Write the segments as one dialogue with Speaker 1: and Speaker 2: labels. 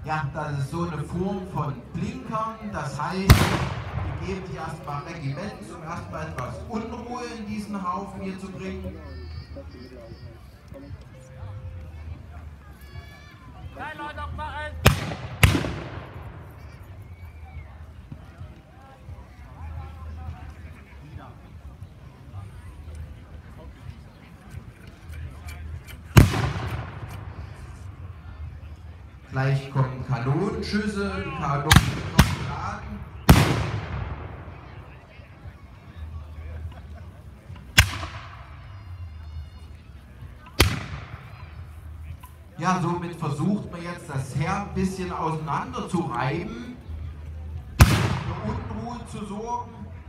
Speaker 1: Ja, das ist so eine Form von Blinkern, das heißt, wir geben sie erstmal Regiments, um erstmal etwas Unruhe in diesen Haufen hier zu bringen.
Speaker 2: Nein, Leute, aufmachen!
Speaker 1: Gleich kommen Kanonenschüsse, die Kanonen sind noch geladen. Ja, somit versucht man jetzt das Heer ein bisschen auseinander zu reiben, für Unruhe zu sorgen.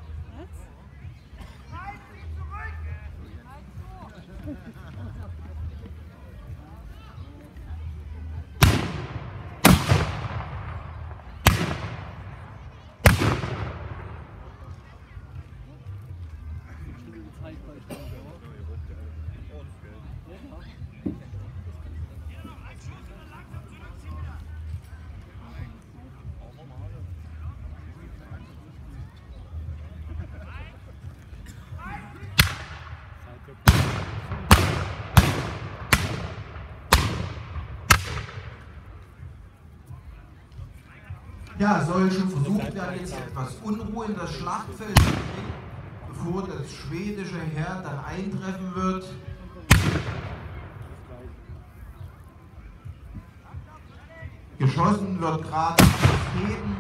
Speaker 1: Ja, soll schon versucht werden, jetzt etwas Unruhe in das Schlachtfeld zu bringen, bevor das schwedische Heer dann eintreffen wird. Geschossen wird gerade Musketen.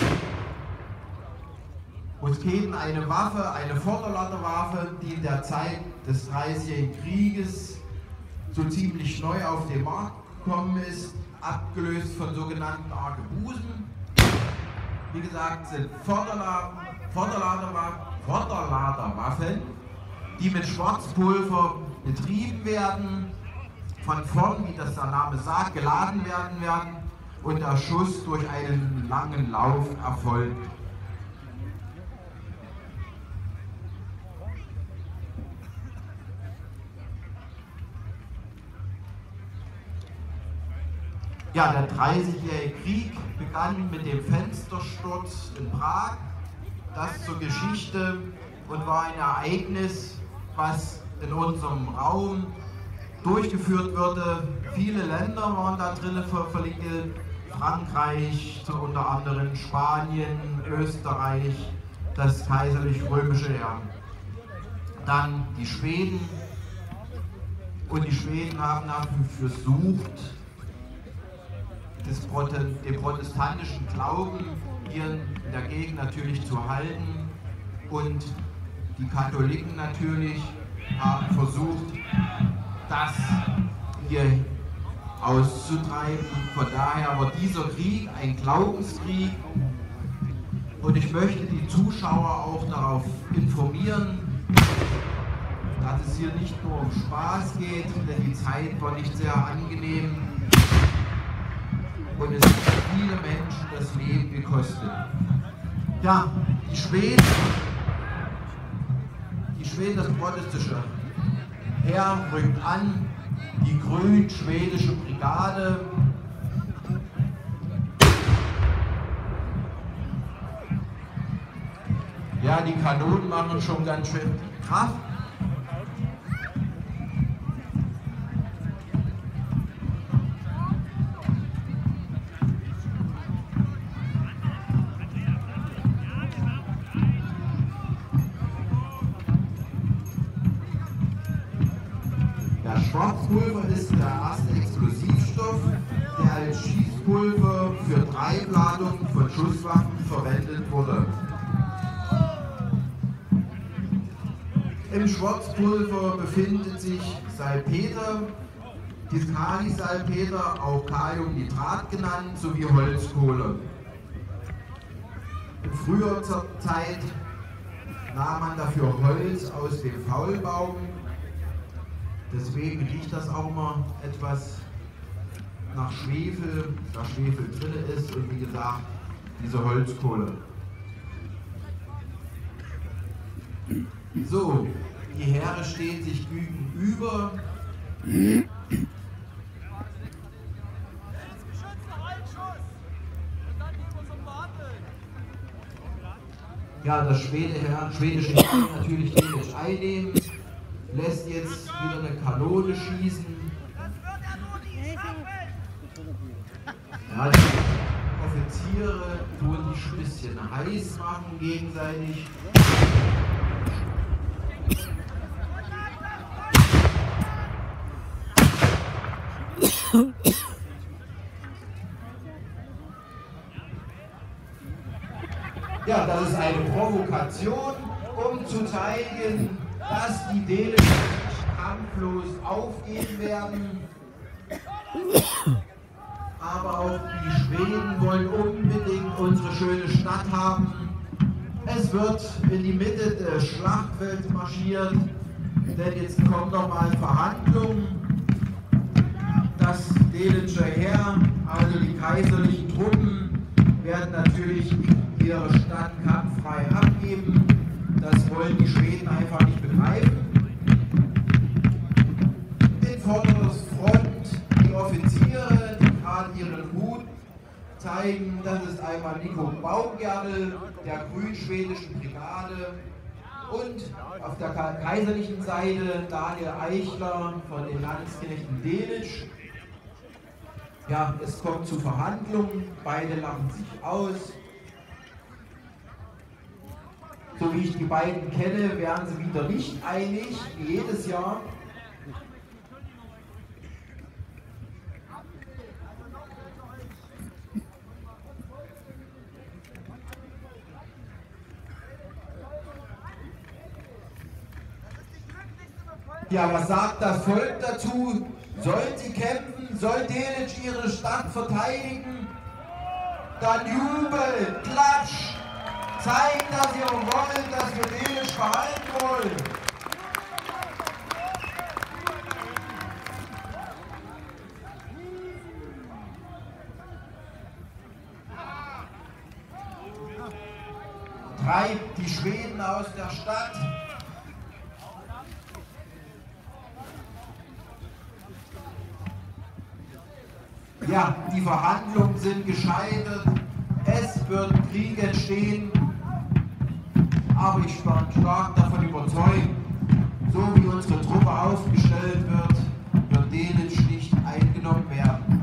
Speaker 1: Musketen, eine Waffe, eine Vorderladerwaffe, die in der Zeit des Dreißigjährigen Krieges so ziemlich neu auf den Markt gekommen ist, abgelöst von sogenannten Arkebusen. Wie gesagt, sind Vorderladerwaffen, die mit Schwarzpulver betrieben werden, von vorn, wie das der Name sagt, geladen werden und der Schuss durch einen langen Lauf erfolgt. Ja, der 30-jährige Krieg begann mit dem Fenstersturz in Prag. Das zur Geschichte und war ein Ereignis, was in unserem Raum durchgeführt wurde. Viele Länder waren da drin verwickelt. Frankreich, so unter anderem Spanien, Österreich, das kaiserlich-römische Heer. Dann die Schweden. Und die Schweden haben dafür versucht, den protestantischen Glauben hier in der Gegend natürlich zu halten, und die Katholiken natürlich haben versucht, das hier auszutreiben. Von daher war dieser Krieg ein Glaubenskrieg, und ich möchte die Zuschauer auch darauf informieren, dass es hier nicht nur um Spaß geht, denn die Zeit war nicht sehr angenehm. Und es hat viele Menschen das Leben gekostet. Ja, die Schweden, das protestische Heer rückt an, die grün-schwedische Brigade. Ja, die Kanonen machen schon ganz schön Kraft. Schwarzpulver ist der erste Explosivstoff, der als Schießpulver für Treibladung von Schusswaffen verwendet wurde. Im Schwarzpulver befindet sich Salpeter, Kalisalpeter, auch Kaliumnitrat genannt, sowie Holzkohle. In früher Zeit nahm man dafür Holz aus dem Faulbaum. Deswegen riecht das auch mal etwas nach Schwefel, da Schwefel drin ist, und wie gesagt, diese Holzkohle. So, die Heere stehen sich gegenüber. Ja, das schwedische Heer natürlich Delitzsch einnehmen, lässt jetzt wieder eine Kanone schießen. Ja, die Offiziere tun sich ein bisschen heiß machen gegenseitig. Ja, das ist eine Provokation, um zu zeigen, dass die Dänen nicht kampflos aufgeben werden. Aber auch die Schweden wollen unbedingt unsere schöne Stadt haben. Es wird in die Mitte des Schlachtfelds marschiert, denn jetzt kommen nochmal Verhandlungen. Das dänische Heer, also die kaiserlichen Truppen, werden natürlich ihre Stadt kampffrei abgeben. Das wollen die Schweden einfach nicht begreifen. In vorderster Front die Offiziere, die gerade ihren Mut zeigen. Das ist einmal Nico Baumgärtel der grün-schwedischen Brigade und auf der kaiserlichen Seite Daniel Eichler von den Landsknechten Delitzsch. Ja, es kommt zu Verhandlungen, beide lachen sich aus. So wie ich die beiden kenne, wären sie wieder nicht einig, wie jedes Jahr. Ja, was sagt das Volk dazu? Sollen sie kämpfen? Soll Delitzsch ihre Stadt verteidigen? Dann Jubel, Klatsch! Zeigt, dass ihr wollt, dass wir Delitzsch behalten wollen. Treibt die Schweden aus der Stadt. Ja, die Verhandlungen sind gescheitert. Es wird Krieg entstehen. Aber ich bin stark davon überzeugt, so wie unsere Truppe aufgestellt wird Delitzsch nicht eingenommen werden.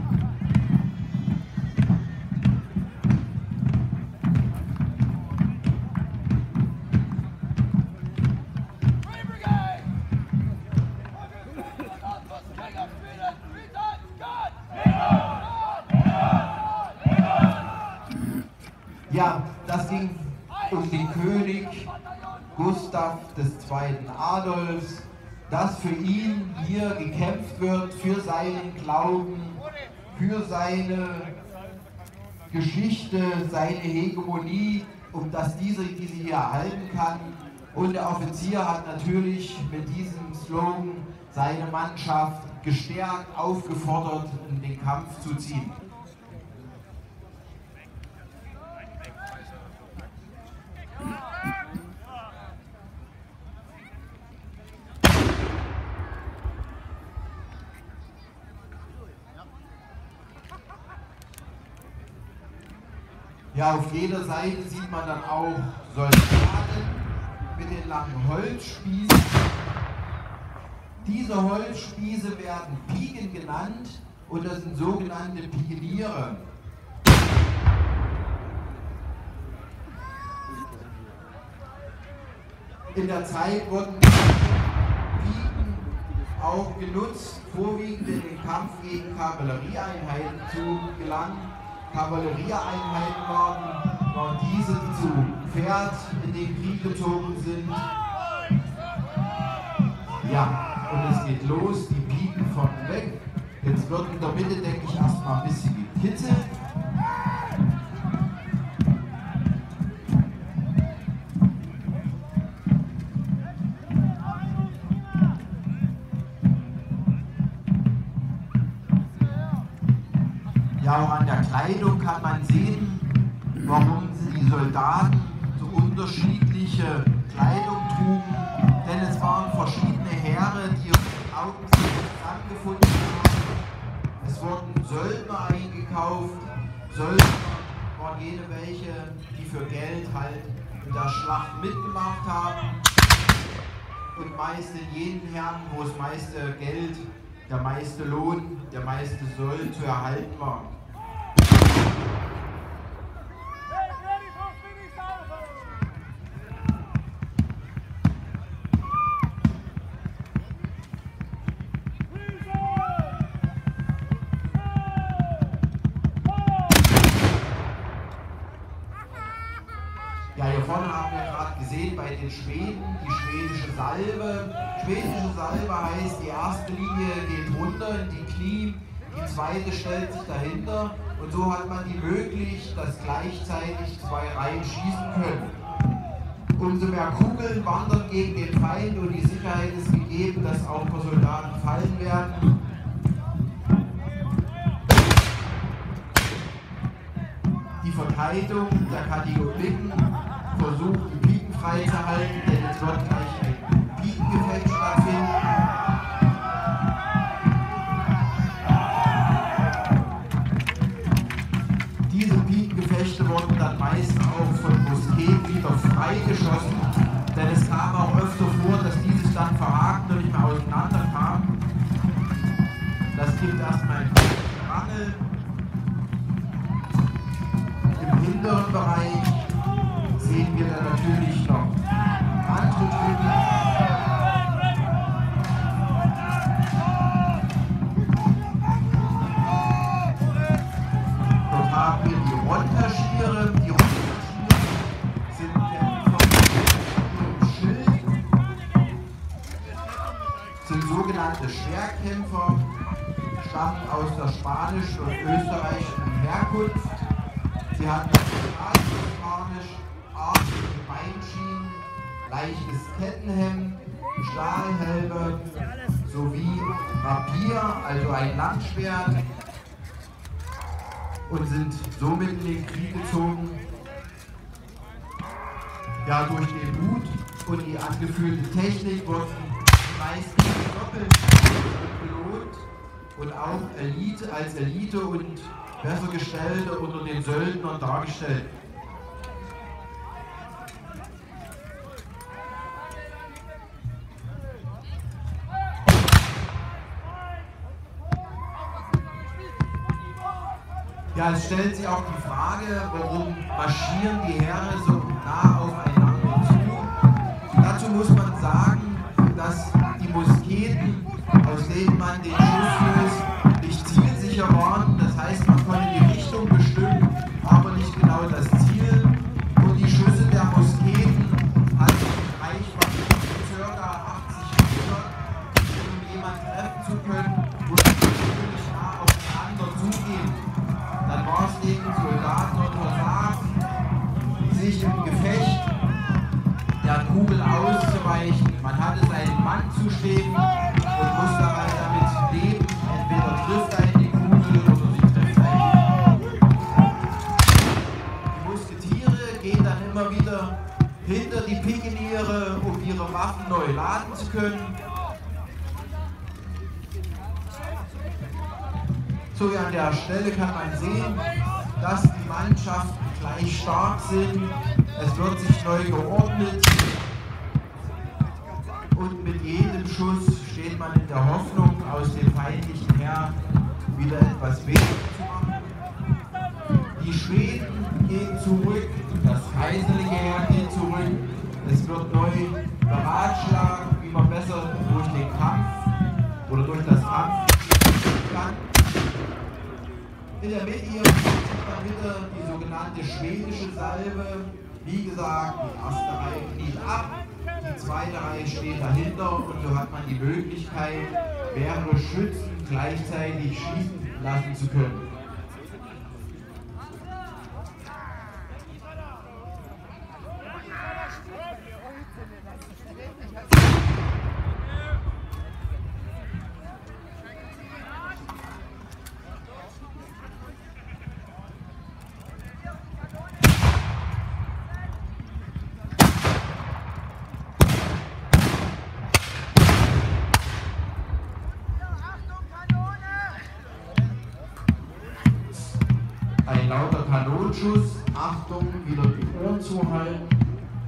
Speaker 1: Ja, das ging um den König Gustav II. Adolfs, dass für ihn hier gekämpft wird, für seinen Glauben, für seine Geschichte, seine Hegemonie, um dass diese hier erhalten kann. Und der Offizier hat natürlich mit diesem Slogan seine Mannschaft gestärkt, aufgefordert, in den Kampf zu ziehen. Ja, auf jeder Seite sieht man dann auch Soldaten mit den langen Holzspießen. Diese Holzspieße werden Piken genannt und das sind sogenannte Pikeniere. In der Zeit wurden Piken auch genutzt, vorwiegend in den Kampf gegen Kavallerieeinheiten zu gelangen. Kavallerieeinheiten waren diese, die zu Pferd in den Krieg gezogen sind. Ja, und es geht los, die Piken vorne weg. Jetzt wird in der Mitte, denke ich, erstmal ein bisschen gekitzelt. Ja, auch an der Kleidung kann man sehen, warum die Soldaten so unterschiedliche Kleidung trugen. Denn es waren verschiedene Heere, die augenblicklich zusammengefunden haben. Es wurden Söldner eingekauft. Söldner waren jene welche, die für Geld halt in der Schlacht mitgemacht haben und meist in jenen Herren, wo das meiste Geld, der meiste Lohn, der meiste Soll zu erhalten war. Ja, hier vorne haben wir gerade gesehen bei den Schweden die schwedische Salve. Schwedische Salve heißt, die erste Linie geht runter in die Knie, die zweite stellt sich dahinter und so hat man die Möglichkeit, dass gleichzeitig zwei Reihen schießen können. Umso mehr Kugeln wandern gegen den Feind und die Sicherheit ist gegeben, dass auch paar Soldaten fallen werden. Die Verteidigung der Kategorien versucht, die Piken freizuhalten, denn es wird gleich ein Pikengefecht stattfinden. Diese Pikengefechte wurden dann meist auch von Musketen wieder freigeschossen, denn es kam auch öfter vor, dass die sich dann verhakten und nicht mehr auseinanderkamen. Das gibt erstmal einen Rangel. Im hinteren Bereich sehen wir dann natürlich noch andere Typen. Dort haben wir die Ronterstiere. Die Ronterstiere sind Kämpfer mit Schild, sind sogenannte Schwerkämpfer, stammen aus der spanischen und österreichischen Herkunft. Sie hatten Spanisch, artige Beinschienen, leichtes Kettenhemd, Stahlhelme sowie Rapier, also ein Langschwert, und sind somit in den Krieg gezogen. Ja, durch den Mut und die angeführte Technik wurden die meisten doppelt belohnt und auch als Elite und besser gestellte unter den Söldnern dargestellt. Ja, es stellt sich auch die Frage, warum marschieren die Heere so nah aufeinander zu. Dazu muss man sagen, dass die Musketen, aus denen man den Schuss löst, nicht zielsicher waren. Das heißt, man konnte die Richtung bestimmen, aber nicht genau das Ziel. Und die Schüsse der Musketen hatten Reichweite von ca. 80 Meter, um jemanden treffen zu können und natürlich nah aufeinander zugehen. Dann war es den Soldaten untersagt, sich im Gefecht der Kugel auszuweichen. Man hatte seinen Mann zu stehen und musste halt damit leben. Entweder trifft einen die Kugel oder sie trifft einen. Die Musketiere gehen dann immer wieder hinter die Pikeniere, um ihre Waffen neu laden zu können. So, an der Stelle kann man sehen, dass die Mannschaften gleich stark sind. Es wird sich neu geordnet und mit jedem Schuss steht man in der Hoffnung, aus dem feindlichen Heer wieder etwas weniger zu machen. Die Schweden gehen zurück, das kaiserliche Heer geht zurück. Es wird neu beratschlagen, wie man besser durch den Kampf oder durch das Kampf kann. In der Mitte hier sieht man wieder die sogenannte schwedische Salve. Wie gesagt, die erste Reihe kniet ab, die zweite Reihe steht dahinter und so hat man die Möglichkeit, mehrere Schützen gleichzeitig schießen lassen zu können. Ein lauter Kanonschuss, Achtung, wieder die Ohren zuhalten.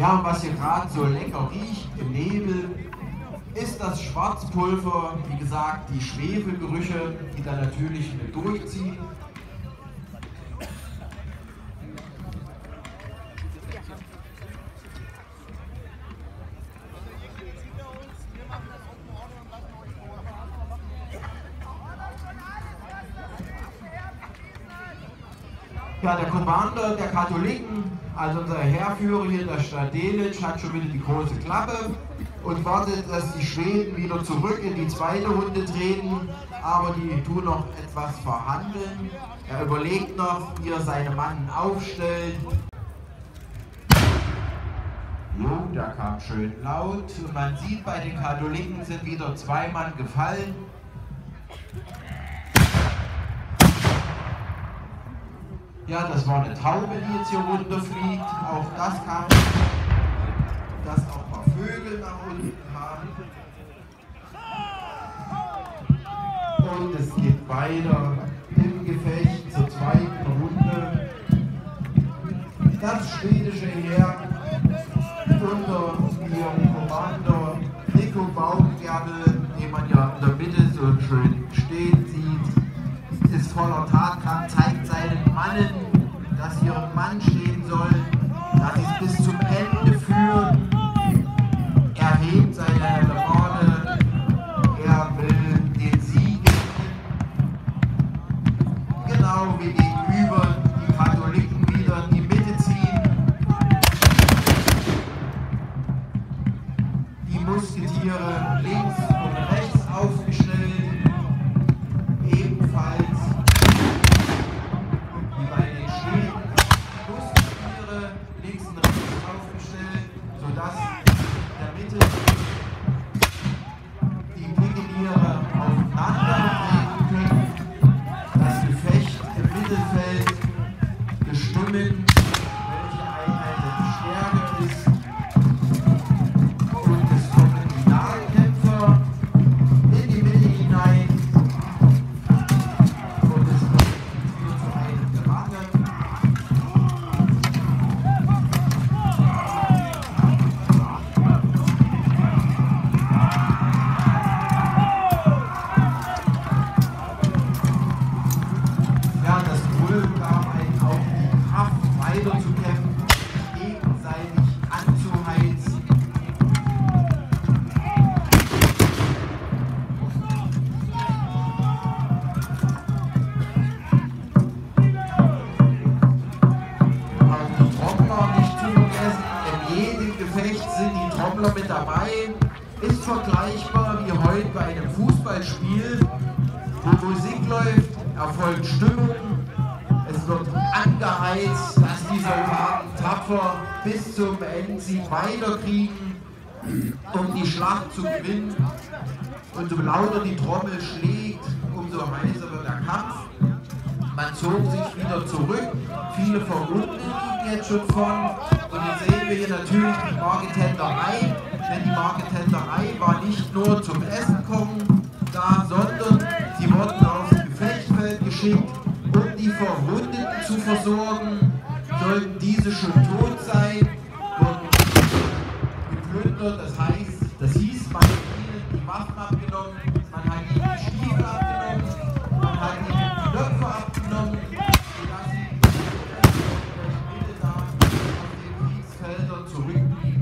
Speaker 1: Ja, und was hier gerade so lecker riecht im Nebel, ist das Schwarzpulver, wie gesagt, die Schwefelgerüche, die dann natürlich mit durchziehen. Ja, der Commander der Katholiken, also unser Heerführer hier, der Stadt Delitzsch, hat schon wieder die große Klappe und wartet, dass die Schweden wieder zurück in die zweite Runde treten, aber die tun noch etwas verhandeln. Er überlegt noch, wie er seine Mannen aufstellt. Jo, da kam schön laut und man sieht, bei den Katholiken sind wieder 2 Mann gefallen. Ja, das war eine Taube, die jetzt hier runterfliegt. Auch das kam, dass auch ein paar Vögel nach unten kamen. Und es geht weiter im Gefecht zur zweiten Runde. Das schwedische Heer unter ihrem Kommandeur Nico Baumgärtel, den man ja in der Mitte so schön stehen sieht, ist voller Tatkraft, zeigt seinen Mannen, dass sie ihrem Mann stehen sollen, dass sie es bis zum Ende führen. Er hebt seine Fahne, er will den Sieg gewinnen. Genau wie gegenüber die Katholiken wieder in die Mitte ziehen. Die Musketiere links und rechts aufgestellt. Ebenfalls wie bei den Schweden Musketiere links und rechts aufgestellt, sodass in der Mitte die Pikeniere aufeinander treten können. Das Gefecht im Mittelfeld bestimmen, welche Einheit stärker ist. Und es kommen die Nahkämpfer in die Mitte hinein. Mit dabei, ist vergleichbar wie heute bei einem Fußballspiel, wo Musik läuft, erfolgt Stimmung, es wird angeheizt, dass die Soldaten tapfer bis zum Endsieg weiterkriegen, um die Schlacht zu gewinnen. Und so lauter die Trommel schlägt, umso heißer wird der Kampf. Man zog sich wieder zurück, viele Verwundete liegen jetzt schon von. Und jetzt sehen wir hier natürlich die Marketenderei, denn die Marketenderei war nicht nur zum Essen kommen da, sondern sie wurden aufs Gefechtsfeld geschickt, um die Verwundeten zu versorgen. Sollten diese schon tot sein, wurden geplündert, das hieß, man hat ihnen die Waffen abgenommen, man hat ihnen die Stiefel abgenommen, man hat ihnen die Knöpfe abgenommen, sodass sie da auf den Kriegsfeldern zurückblieben.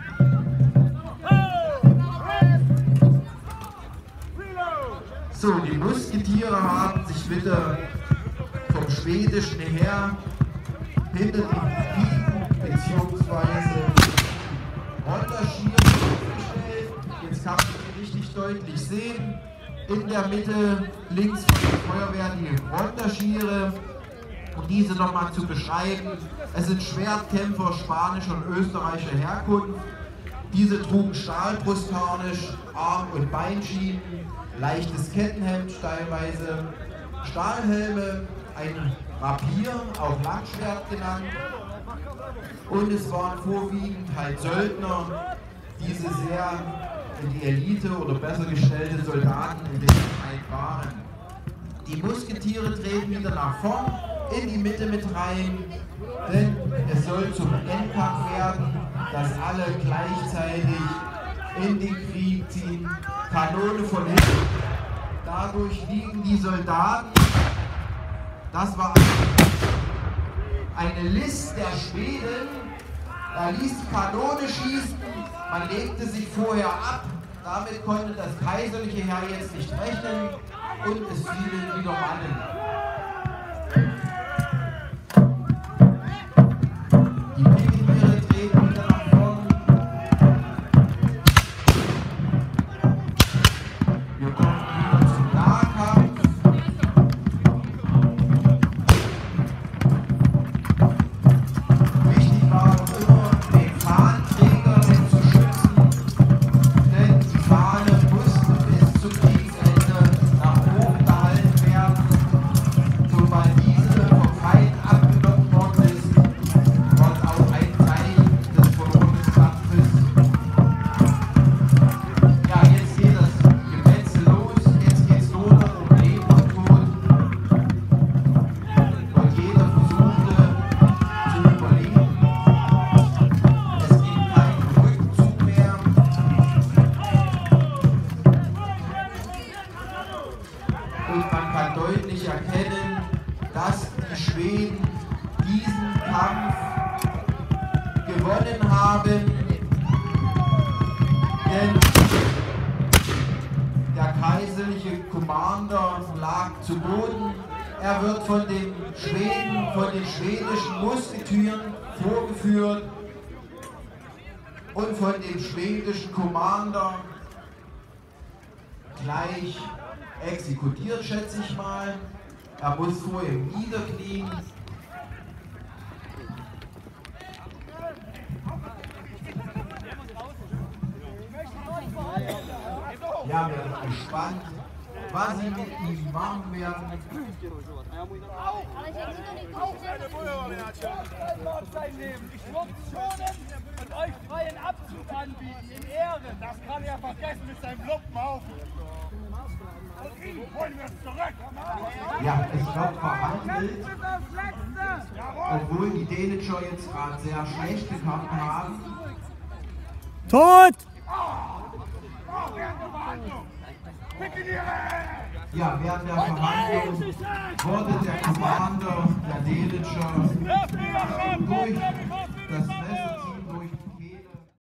Speaker 1: So, die Musketiere haben sich wieder vom schwedischen Heer hinter den Piken bzw. Ronderschieren aufgestellt. Jetzt kann man sie richtig deutlich sehen. In der Mitte links von der Feuerwehr die Ronderschiere. Um diese nochmal zu beschreiben, es sind Schwertkämpfer spanischer und österreichischer Herkunft. Diese trugen Stahlbrustharnisch, Arm- und Beinschienen, leichtes Kettenhemd teilweise, Stahlhelme, ein Rapier, auch Langschwert genannt. Und es waren vorwiegend halt Söldner, diese sehr in die Elite oder besser gestellte Soldaten in der Zeit waren. Die Musketiere treten wieder nach vorn, in die Mitte mit rein, denn es soll zum Endkampf werden. dass alle gleichzeitig in den Krieg ziehen, Kanone von hinten. Dadurch liegen die Soldaten. Das war eine List der Schweden. Da ließ die Kanone schießen, man legte sich vorher ab. Damit konnte das kaiserliche Heer jetzt nicht rechnen und es fielen wieder Mannen. Die Pikeniere treten wieder nach vorn. Wir kommen wieder zum Nahkampf. Wichtig war auch immer, den Fahnenträger zu schützen, denn die Fahne musste bis zum Kriegsende nach oben gehalten werden. Sobald diese vom Feind abgenommen worden ist, war auch ein Zeichen des verlorenen Kampfes. Ja, jetzt geht das Gemetzel los, jetzt geht es nur noch um Leben und Tod. Und jeder versuchte zu überleben. Es gibt keinen Rückzug mehr. Und man kann deutlich erkennen, dass die Schweden diesen Kampf gewonnen haben. Denn der kaiserliche Commander lag zu Boden. Er wird von den Schweden, von den schwedischen Musketieren vorgeführt und von dem schwedischen Commander gleich exekutiert, schätze ich mal. Er muss vorher niederknien. Ja, wir sind gespannt, was sie mit ihm machen werden.
Speaker 2: Ich muss schonen und euch freien Abzug anbieten, in Ehren. Das kann er vergessen mit seinem Lumpenhaufen. Und ihn holen wir es zurück.
Speaker 1: Ja, es wird verhandelt, obwohl die Dänitscher jetzt gerade sehr schlecht gekämpft haben.
Speaker 3: Tot!
Speaker 1: Ja, während der Verhandlung wurde der Commander der Dänitscher